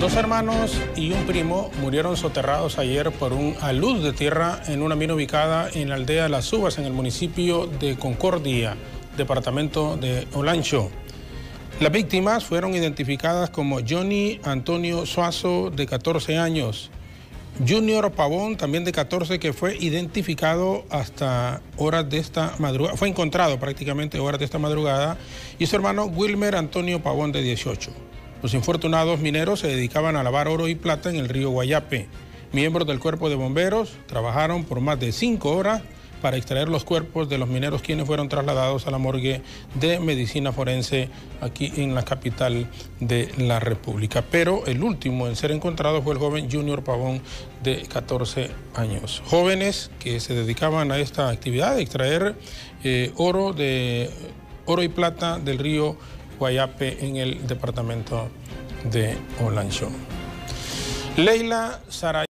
Dos hermanos y un primo murieron soterrados ayer por un alud de tierra en una mina ubicada en la aldea Las Uvas, en el municipio de Concordia, departamento de Olancho. Las víctimas fueron identificadas como Johnny Antonio Suazo, de 14 años, Junior Pavón, también de 14, que fue identificado hasta horas de esta madrugada, fue encontrado prácticamente horas de esta madrugada, y su hermano Wilmer Antonio Pavón, de 18. Los infortunados mineros se dedicaban a lavar oro y plata en el río Guayape. Miembros del cuerpo de bomberos trabajaron por más de 5 horas para extraer los cuerpos de los mineros, quienes fueron trasladados a la morgue de medicina forense aquí en la capital de la República. Pero el último en ser encontrado fue el joven Junior Pavón, de 14 años. Jóvenes que se dedicaban a esta actividad de extraer oro y plata del río Guayape en el departamento de Olancho. Leila Saray.